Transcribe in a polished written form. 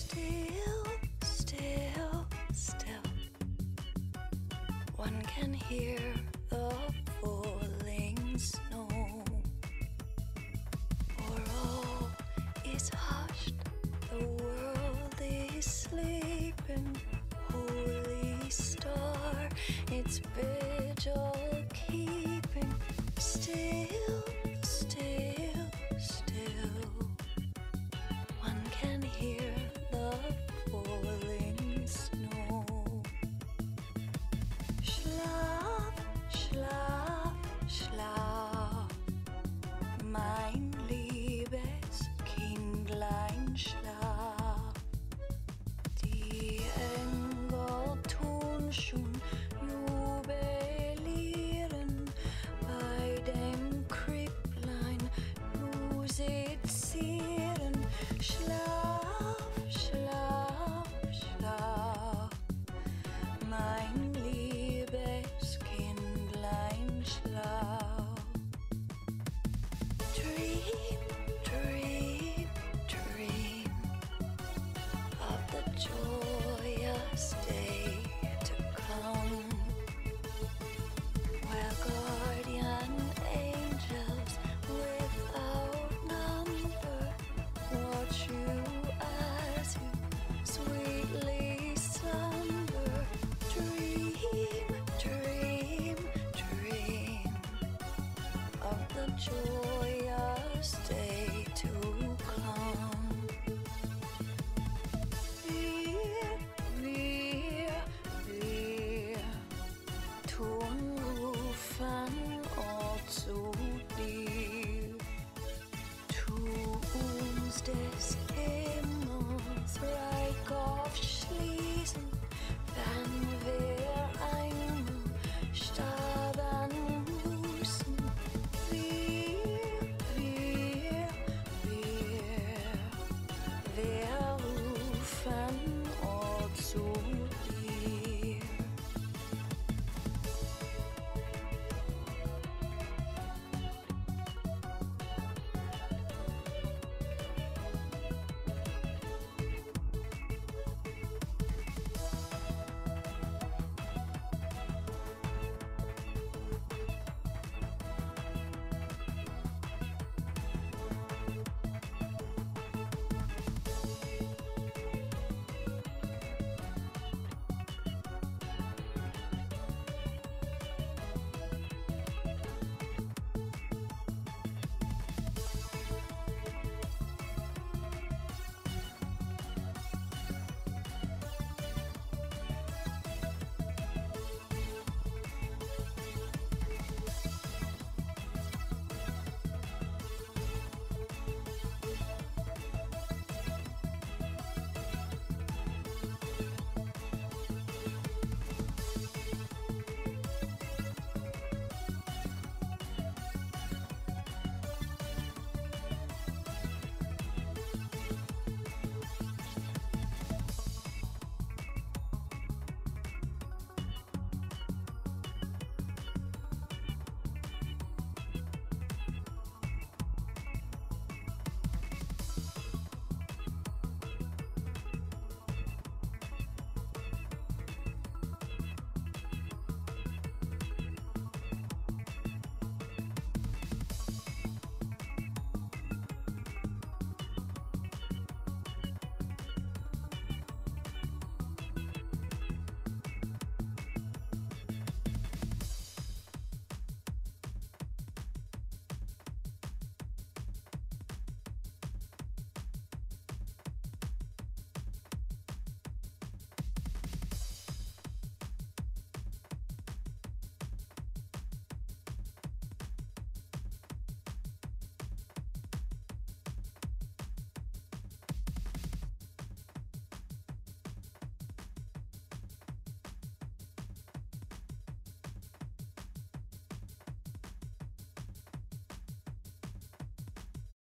Still, still, still. One can hear the falling snow. For all is hushed, the world is sleeping. Holy star, its vigil keeping. Still, still, still. One can hear the falling snow. Schlaf, schlaf, schlaf, mein liebes Kindlein, schlaf. Die Engel tun schon jubilieren bei dem Kripplein, musizieren. Schlaf, schlaf, schlaf, mein liebes Kindlein, schlaf. Dream, dream, dream of the joyous day to come, where guardian angels without number watch you as you sweetly slumber. Dream, dream, dream of the joyous day to come. Wir, wir, wir tun rufen zu dir. Tu uns des Himmels Reich aufschließen, wenn wir einmal